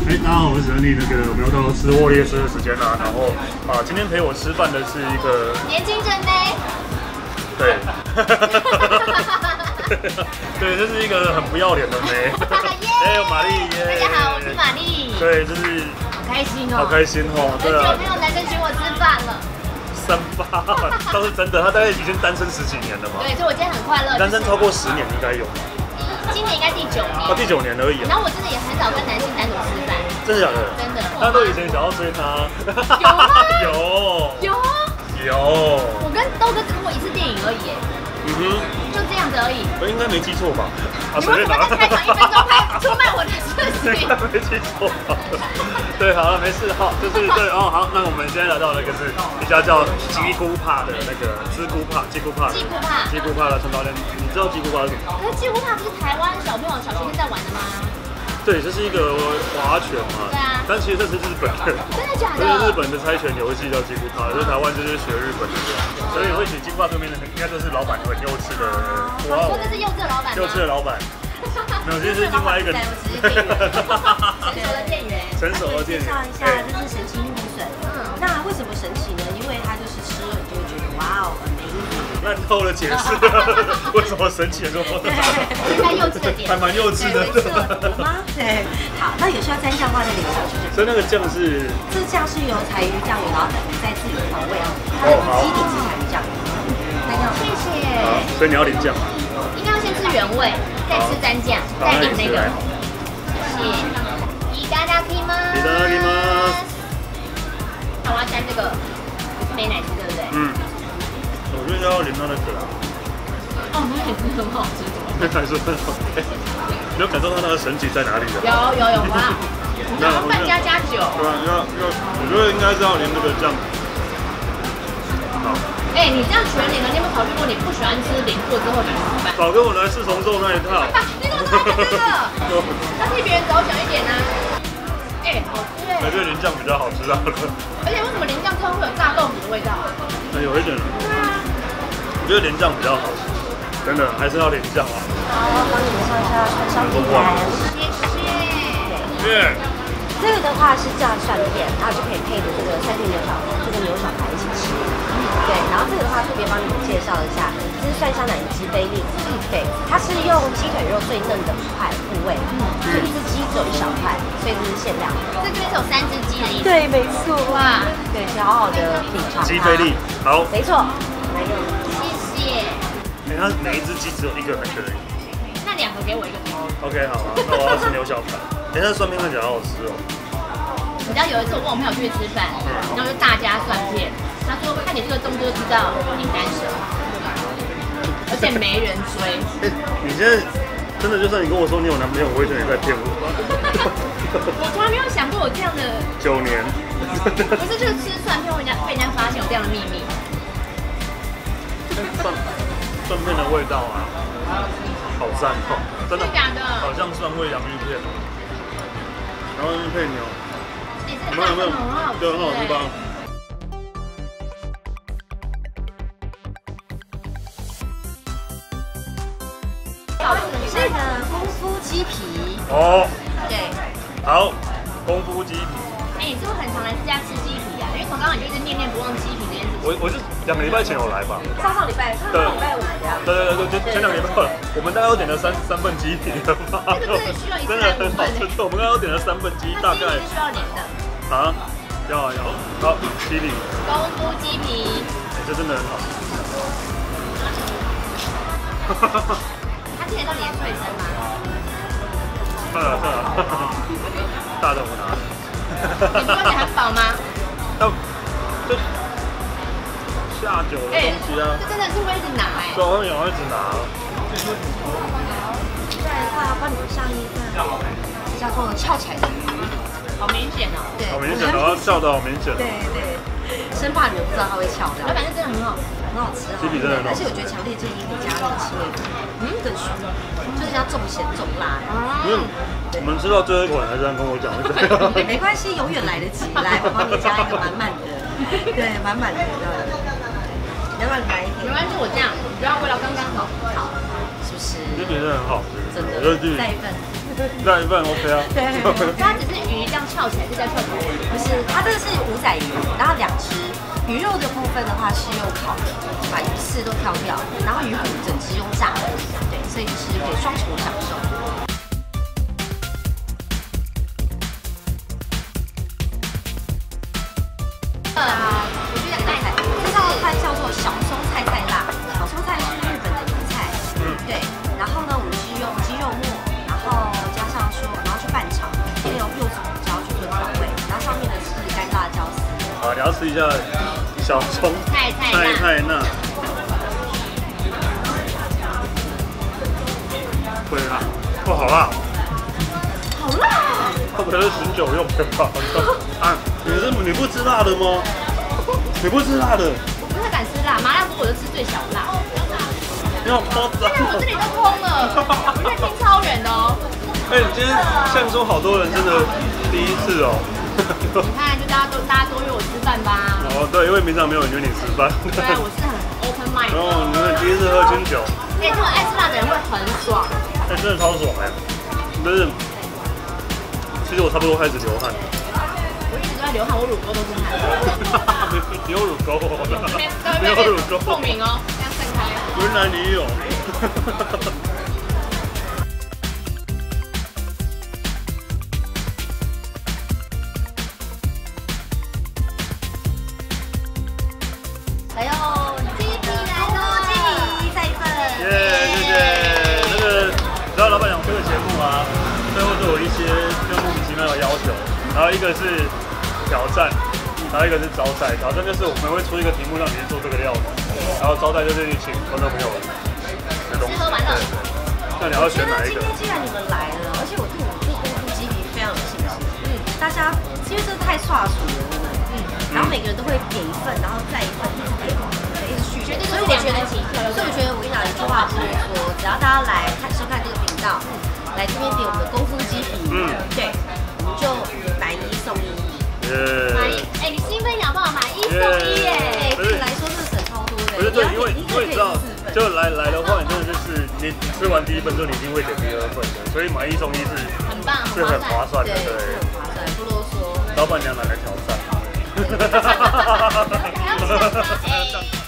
大家好，我是沈丽。我们又到吃货列车的时间啦。然后今天陪我吃饭的是一个年轻正妹。 对，对，这是一个很不要脸的妹。哎，玛丽耶！ 大家好，我是玛丽。 对，就是好开心哦， 好开心哦。 很久没有男生请我吃饭了。 3-8，倒是真的，他大概已经单身10几年了嘛。 对，所以我今天很快乐。 单身超过10年应该有。 今年应该第9年。 第9年而已。 然后我真的也很少跟男性单独吃饭。 真的假的？ 真的。 他都以前想要追他。 有吗？ 有。 我跟豆哥只过1次电影而已。就这样子而已。 我应该没记错吧？ 你为什么在开场1分钟出卖我的事情？ 没记错。对，好了，没事，好，就是对哦，好，那我们现在来到那个是一家叫鸡姑帕的那个鸡姑帕的城堡店，你知道鸡姑帕是什么？ 可是鸡姑帕不是台湾小朋友小学生在玩的吗？ 对，这是一个划拳嘛。对啊。但其实这是日本的。 真的假的？ 这是日本的猜拳游戏叫鸡姑帕，就是台湾就是学日本的，所以会写鸡姑帕对面的应该就是老板很幼稚的。 我说这是幼稚的老板吗？ 幼稚的老板。没有，这是另外一个。成熟的店员。 介绍一下，这是神奇玉米笋。那为什么神奇呢？因为它就是吃了你就会觉得哇哦，很美味。 那你偷了解释，为什么神奇的说？ 蛮幼稚的点， 还蛮幼稚的， 有吗？对。好，那有需要沾酱放在脸上去。 所以那个酱是？ 这酱是由柴鱼酱油，然后你再自己调味啊。它的基底是柴鱼酱。 谢谢。 所以你要淋酱。 应该要先吃原味，再吃蘸酱，再淋那个。谢谢。いただきます。 いただきます。 我要沾这个美乃滋，对不对？ 我觉得要淋到那个啦。 美乃滋很好吃， 美乃滋很好吃。你有感受到它的神奇在哪里的？ 有哇！然后半加酒。 对啊，我觉得应该是要淋这个酱。好。 哎，你这样全淋了，你有没有考虑过你不喜欢吃淋过之后你怎么办？ 早跟我来4重奏那一套。 你怎么都还这个？要替别人着想一点啊！哎，好吃哎！ 我觉得淋酱比较好吃啊。 而且为什么淋酱之后会有炸豆腐的味道啊？ 有一点。对啊。我觉得淋酱比较好吃，真的还是要淋酱啊。 好，帮你们上一下蒜香鸡排。 谢谢。 这个的话是炸蒜片，然后就可以配着这个3片牛小排一起吃。对，然后这个的话特别帮你们介绍一下，这是蒜香奶鸡菲力。对，它是用鸡腿肉最嫩的部位，所以1只鸡只有1小块，所以这是限量。 这边是有3只鸡的意思。 对，没错。哇，对，请好好的品尝。 鸡菲力，好。 没错，来用。 谢谢。 它每一只鸡只有1个那个而已。 那2个给我1个。 OK， 好啊，那我要吃牛小排。那蒜片看起来好好吃哦。 你知道有一次我跟我朋友去吃饭，然后就大加蒜片，他说看你这个动作就知道你单身，而且没人追。 你现在真的就算你跟我说你有男朋友，我会觉得你在骗我吧？ 我从来没有想过有这样的。 9年。 不是，就是吃蒜片被人家发现有这样的秘密。 蒜片的味道啊，好赞哦，真的假的？ 好像蒜味洋芋片，然后配牛。 有没有？ 对，很好吃吧？ 这个功夫鸡皮。 哦。 对。 好，功夫鸡皮。 哎，你是不是很常来这家吃鸡皮啊？因为从刚刚你就一直念念不忘鸡皮这件事情。 我是2个礼拜前有来吧？ 上礼拜5呀。 对，就前2个礼拜，我们大概都点了3份鸡皮了吧？ 这个真的需要1 真的很好吃。我们刚刚都点了3份鸡，大概。 需要连的。 啊，要。好，鸡皮。 功夫鸡皮。 这真的很好吃。 它听得到你的脆声吗？ 算了，大的我拿。 你说你很饱吗？ 就下酒的东西啊。 这真的是会一直拿哎。 对，我一直拿。 再来的话，帮你们上一份叫做翘起来的鱼， 好明显哦。 对， 好明显哦，翘的好明显。 对，生怕你们不知道它会翘的。 反正真的很好吃。 很好吃， 鸡皮真的很好吃， 而且我觉得强烈建议你加那个七味粉，更酥，就是要重咸重辣。 我们吃到最后一口还这样跟我讲， 没关系，永远来得及。来，我帮你加一个满满的，对，满满的，要不然来一点？ 没关系，我这样，你不要味道刚刚好， 好，是不是？ 鸡皮真的很好吃， 真的，再一份。 再一份 OK 啊。 对，它只是鱼这样翘起来，这叫翘起来。 不是，它这个是五仔鱼，然后2只。鱼肉的部分的话是用烤的，把鱼刺都挑掉，然后鱼骨整只用炸的，对，所以就是可以双重享受。我觉得这道菜叫做小松菜菜辣，小松菜是日本的名菜，对。然后呢，我们是用鸡肉末，然后加上然后去拌炒，再用柚子胡椒去做调味，然后上面的是干辣椒丝。 好，你要吃一下小葱菜辣。对辣，哇，好辣！ 好辣！ 它不是19用的吧？啊，你不吃辣的吗？你不吃辣的？ 我不太敢吃辣，麻辣锅我就吃最小辣。 要包子。 现在我这里都空了，我在听超远的哦。 哎，你今天现场好多人，真的第一次哦。 你看，就大家多约我吃饭吧。 哦，对，因为平常没有人约你吃饭。 对啊，我是很 open mind。 哦，你们第一次喝清酒。 哎，这种爱吃辣的人会很爽。 哎，真的超爽哎！但是，其实我差不多开始流汗。 我一直都在流汗，我乳沟都是汗。 你有乳沟哦？ 你有乳沟？透明哦，这样散开。 原来你有。 来哟，鸡皮来喽，鸡皮再一份。 耶，谢谢。那个，你知道老板娘这个节目啊，最后都有一些就莫名其妙的要求，然后一个是挑战，然后一个是招待。挑战就是我们会出一个题目让你去做这个料理，然后招待就是你请观众朋友的东西。 吃喝玩乐。 那你要选哪一个？ 今天既然你们来了，而且我对我做功夫鸡皮非常有信心。大家因为这太刷熟了，真的。然后每个人都会点一份，然后再一份，一直点，一直续。 绝对是2分起跳。 所以我觉得我跟你讲一句话不多说，只要大家来收看这个频道，来这边点我们的功夫鸡皮，对，我们就买1送1。 哎，你兴奋一点好不好？买1送1耶！ 对你来说这省超多的。 不是对，因为你知道，就来的话，你真的就是你吃完第1份之后，你一定会点第2份的，所以买1送1是很棒， 是很划算的， 对， 对， 很划算，不啰嗦。 老板娘拿来挑战。 还要挑战吗？哎。